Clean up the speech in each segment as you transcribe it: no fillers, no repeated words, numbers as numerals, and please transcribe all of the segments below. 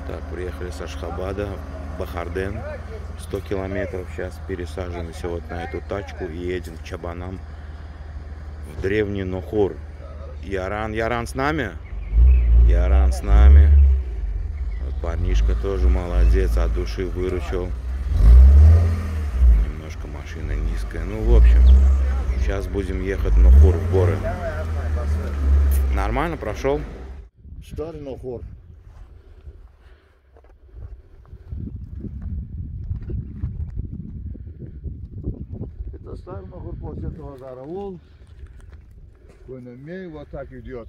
Так, приехали с Ашхабада в Бахарден, 100 километров. Сейчас пересаживаемся вот на эту тачку и едем к Чабанам в древний Нохур. Яран с нами? Яран с нами. Вот парнишка тоже молодец, от души выручил. Немножко машина низкая. Ну, в общем, сейчас будем ехать в Нохур, в горы. Нормально прошел? Старый Нохур. Это старый Нохур, после этого Заравул. Кунемей вот так идет.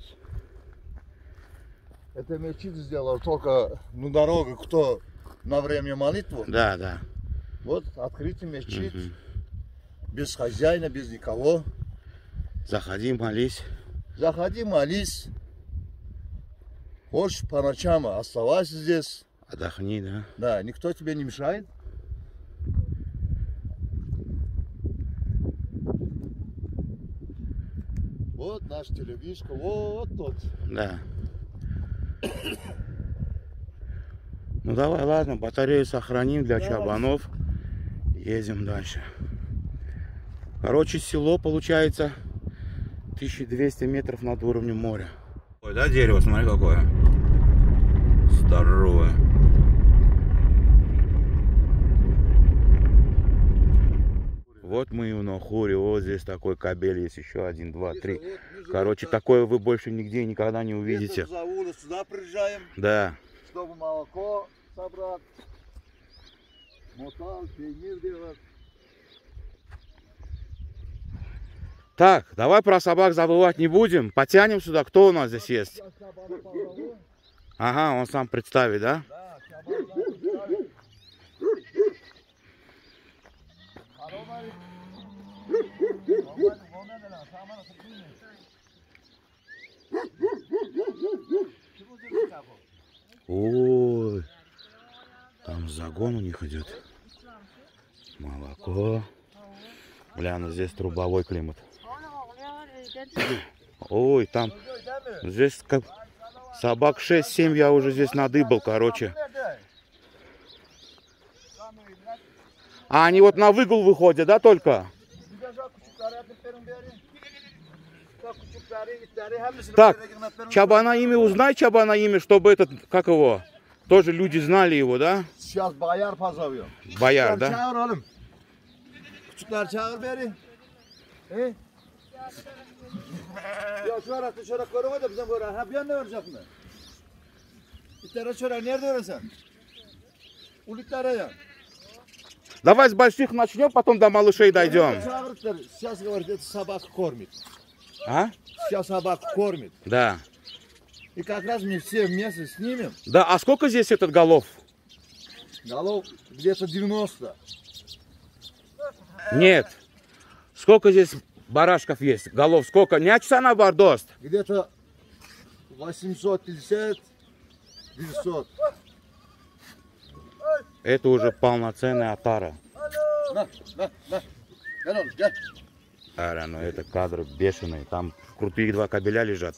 Это мечеть сделал только на дорогу, кто на время молитву. Да. Вот открытый мечеть. Без хозяина, без никого. Заходи, молись. Заходи, молись. Хочешь по ночам оставайся здесь. Отдохни, да? Да, никто тебе не мешает. Вот наш телевизор, вот тот. Да. Ну давай, ладно, батарею сохраним для Чабанов. Едем дальше. Короче, село получается 1200 метров над уровнем моря. Ой, да, дерево, смотри какое. Здоровое. Вот мы и в Нохуре. Вот здесь такой кабель есть. Еще 1, 2, 3. Короче, такое вы больше нигде никогда не увидите. Сюда приезжаем. Да. Чтобы молоко собрать. Мотал, пейнир делать. Так, давай про собак забывать не будем. Потянем сюда. Кто у нас здесь есть? Ага, он сам представит, да? Да, Ой, там загон у них идет. Молоко. Бля, ну здесь трубовой климат. Ой, там здесь как собак 6-7 я уже здесь надыбал, короче. А они вот на выгул выходят, да, только? Так, Чабана имя, узнай Чабана имя, чтобы этот, как его, тоже люди знали его, да? Сейчас Бояр позовем. Бояр, да? Çağır oğlum. Küçükler çağır beri. Ya şu arada çörak görüyor da bizim böyle. Ha bir anda örecek mi? Bir tane çörak nerede öreceksin? Uliklere ya. Давай с больших начнем, потом до малышей дойдем. Çağırıklar. Сейчас говорит, это собака кормит. А? Сейчас собака кормит. Да. И как раз мы все вместе снимем. Да, а сколько здесь этот голов? Голов где-то 90. Нет. Сколько здесь барашков есть? Голов сколько? Не очсана бардост. Где-то 850, 900. Это уже полноценная отара. На. Gel oğlum gel. Ара, ну это кадры бешеные. Там крутые 2 кабеля лежат.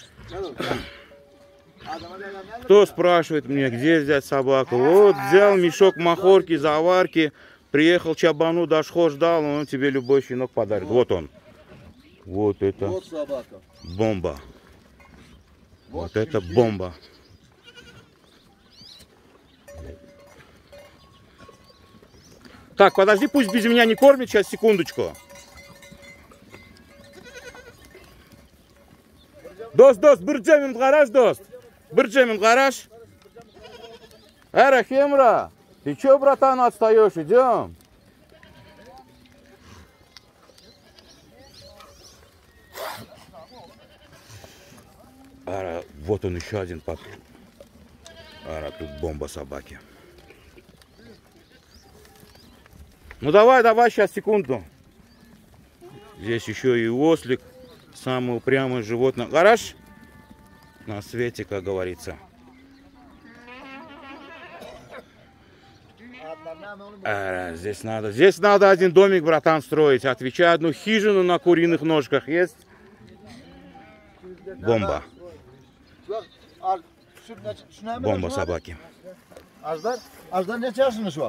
Кто спрашивает меня, где взять собаку? Вот взял мешок махорки, заварки. Приехал Чабану, Дашхо ждал, он тебе любой щенок подарит. Вот он. Вот это Вот собака. бомба. Вот это бомба. Так, подожди, пусть без меня не кормит, сейчас, секундочку. Дост, бирджемин гараж, дост. Бирджемин гараж. Хемра, ты чё, братан, отстаешь? Идем. Вот он еще один пап. Тут бомба собаки. Ну давай, сейчас, секунду. Здесь еще и ослик. Самое упрямое животное. Гараж на свете, как говорится. Здесь надо один домик, братан, строить. Отвечай, одну хижину на куриных ножках есть. Бомба. Бомба собаки. Ajdar ne yaşında şu an?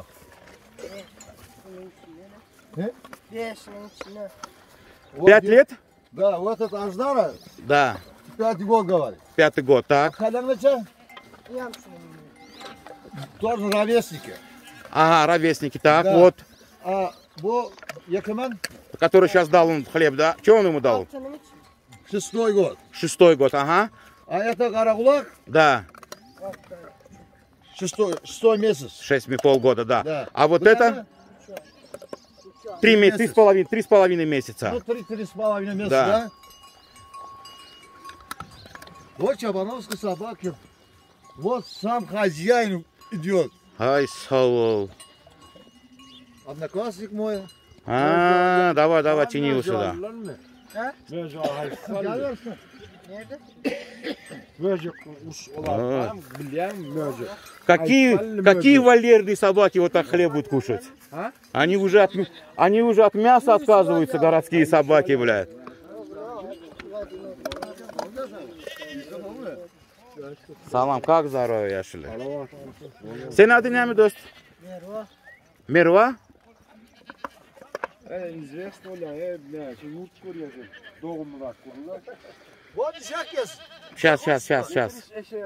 He? 5'nin içine. 5 лет? Да, вот этот Аждар, Да. 5 год говорит. 5-й год, так. Халян нече? Ямшının. Тоже ровесники. Ага, ровесники, так, Да. вот. А bu Якимен Который сейчас дал он хлеб, да? Что он ему дал? 6'nin içine. 6 год. 6-й год, ага. А это Карагулак Да, 6 месяц. 6 полгода, да. Да. А вот это 3,5 месяца. Ну, 3,5 месяца, Да. да? Вот чабановские собаки. Вот сам хозяин идет. Ай, салол. Одноклассник мой. А, давай, тяни его сюда. Ha? Görüyorsun. Nerede? Какие вольерные собаки вот так хлеб будут кушать? Они уже от мяса отказываются, городские собаки, блядь. Салам, как здоровье, Яшили? Senin adın ne mi dost? Merva. Merva? Вот сейчас. Сейчас.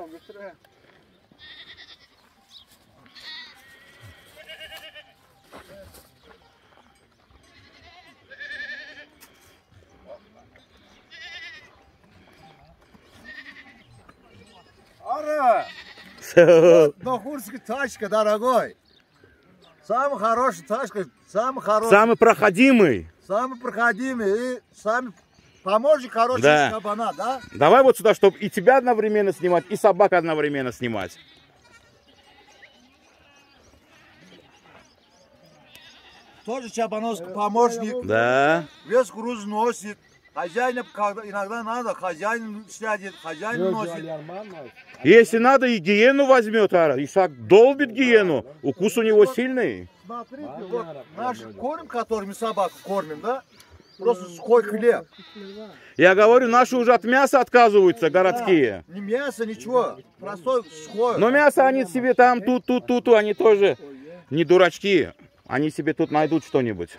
Ара, Нохурский тачка, дорогой. Самый хороший тачка, самый хороший. Самый проходимый. Самый проходимый и самый помощник хороший Да. кабана, да? Давай вот сюда, чтобы и тебя одновременно снимать, и собак одновременно снимать. Тоже чабановский помощник. Да. Весь груз носит. Хозяин, когда иногда надо, хозяин сядет, хозяин носит. Если надо, и гиену возьмет, Ишак долбит гиену. Укус у него сильный. Смотрите, вот наш корм, который мы собак кормим, да? Просто сухой хлеб. Я говорю, наши уже от мяса отказываются, городские. Не мясо, ничего. Простой сухой. Но мясо они себе там, тут, они тоже не дурачки. Они себе тут найдут что-нибудь.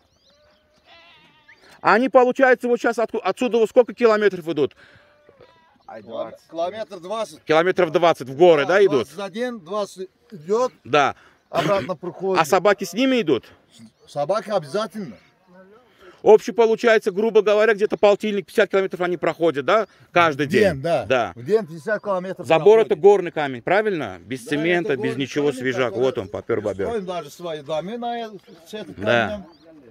Они, получается, вот сейчас отсюда вот сколько километров идут? Километр 20. Километров 20 в горы, да, идут? 21, 20 идет, Да. обратно проходит. А собаки с ними идут? Собака обязательно. Общий получается, грубо говоря, где-то полтинник, 50 километров они проходят, да? Каждый день. Да. В день 50 километров. Забор это проходит. горный камень, правильно? Без Да, цемента, это без горный ничего, камень, свежак. да, Вот он, попер-бобер. Строим даже свои дома с этим Да. камнем.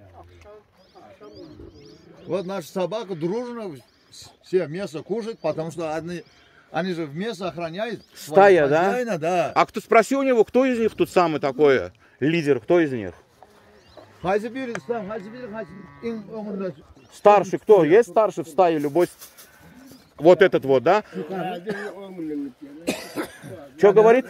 Вот наша собака дружно все мясо кушает, потому что они же в мясо охраняют. Стая, да? Хозяина, да. А кто спроси у него, кто из них тут самый такой лидер, кто из них? Старший кто? Есть старший в стае, любой? Вот этот вот, да? Что говорит?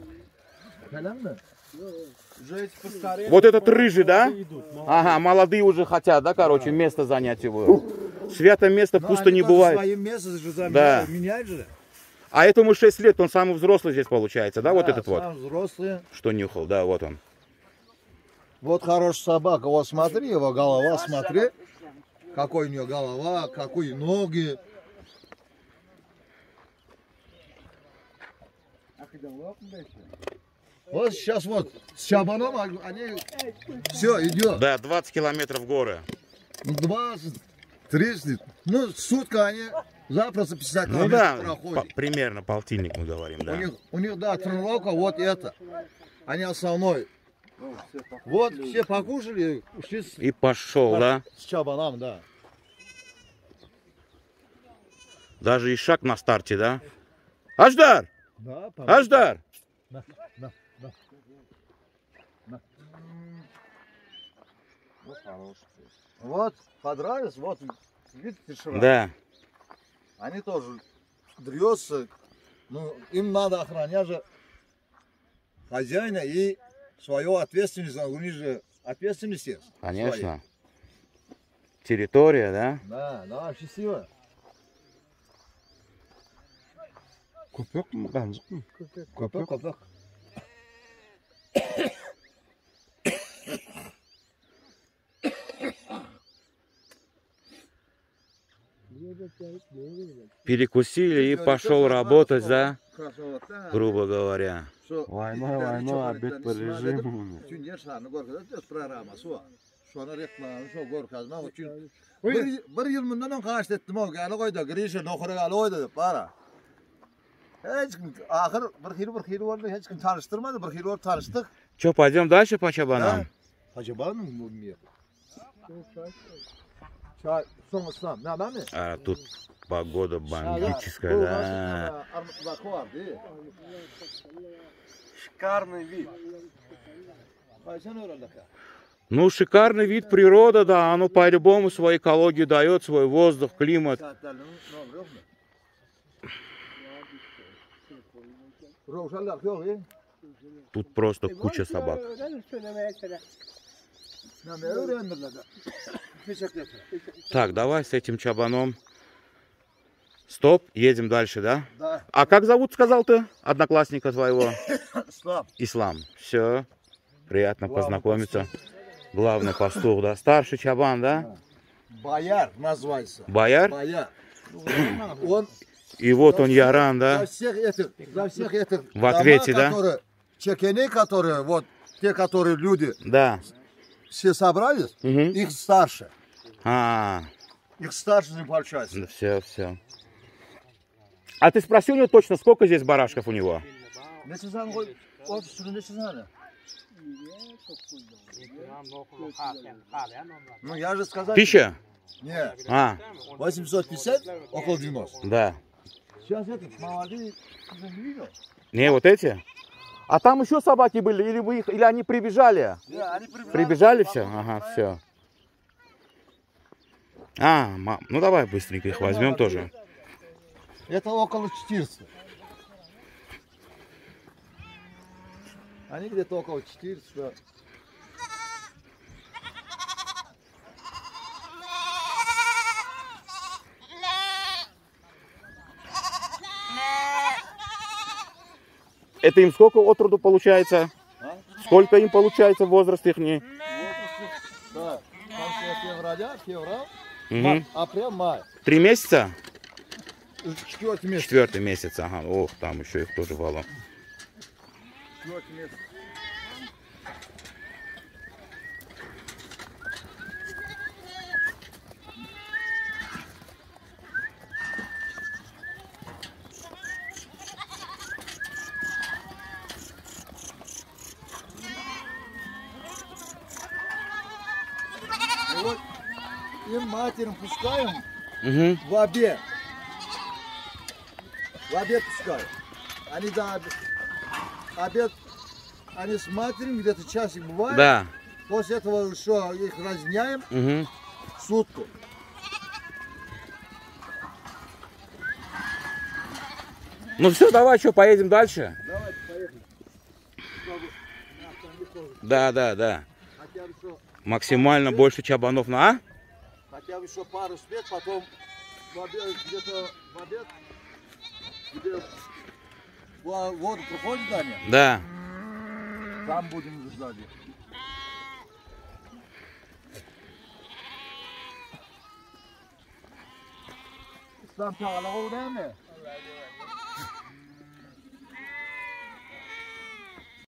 Вот этот рыжий, да? Ага, молодые уже хотят, да, короче, место занять его. Святое место пусто не бывает. Свое место же Да. меняют же. А этому 6 лет, он самый взрослый здесь получается, да, вот этот вот? сам взрослый. Что нюхал, да, вот он. Вот хорошая собака, вот смотри, его голова, смотри. Какой у нее голова, какие ноги. Вот сейчас вот с чабаном они все идет. Да, 20 километров в горы. 20, 30, ну сутка они запросто 50 Ну километров да, проходят. примерно полтинник мы говорим, да. У них, да, тренировка вот это. Они основной. Вот все покушали, ушли И пошел, да. с чабаном, да. Даже и шаг на старте, да. Аждар! Да, Аждар! Вот, понравилось, вот, видите, шрам? Да. Они тоже дрется, ну, им надо охранять же хозяина и свою ответственность, у них же ответственность есть. Конечно. Территория, да? Да, да, счастливо. Köpek mi kancık mı? Köpek, köpek. перекусили и пошел работать, да? Грубо говоря. Война, обед по режиму. Bir yıl bundan kaç ettim o gel koydu girişe nokura gel koydu para. Hiç kim ahir bir kilo oldu hiç kim tanıştırmadı bir kilo tanıştık. Че, пойдем дальше по чабанам? Acaba mı bu niye? Çay son İslam ne ben mi? А тут погода бомбическая, да? Bak vardı. Шикарный вид. Kaçan öğrendik ya. Ну, шикарный вид природы, да, оно по-любому свою экологию дает, свой воздух, климат. Тут просто куча собак. Так, давай с этим чабаном. Стоп, едем дальше, да? Да. А как зовут, сказал ты, одноклассника твоего? Слаб. Ислам. Все, приятно познакомиться. Главный пастух, да? Старший чабан, да? Бояр называется. Бояр? Бояр. Он И вот он Яран, да? за всех этих В ответе, дома, да? которые, чекены, которые, вот, те, которые люди Да. все собрались, Мгм. их старше. Их Их старше не получается. все, все. А ты спроси у него точно, сколько здесь барашков у него? Ne çizen koy? O süründe çizen. Ну, я же сказал. 1000? Нет. 850 около 90. Да. Сейчас это, молодые, не видел? Не, вот эти? А там еще собаки были, или вы их, или они прибежали? Не, они прибежали. Прибежали все? Ага, все. Ну давай быстренько их возьмем тоже. Это около 400. Они где-то около 400. Это им сколько от роду получается? Сколько им получается возраст их? Не? Да. Там февраль, Мгм. апрель, май. 3 месяца? 4 месяц. 4 месяц, ага. Ох, там еще их тоже валом. 4 месяц. И вот им матерям пускаем Угу. в обед. В обед пускаем. Они за обед, они с матерью где-то часик бывает. Да. После этого еще их разняем Угу. сутку. Ну все, давай, что, поедем дальше? Давайте поехали. Да, да, да. Хотя бы еще, Максимально больше чабанов на. хотя бы еще пару свет, потом в обед, где-то в обед, где воду проходит, Даня, Да. там будем ждать. Там тağla oldu değil mi?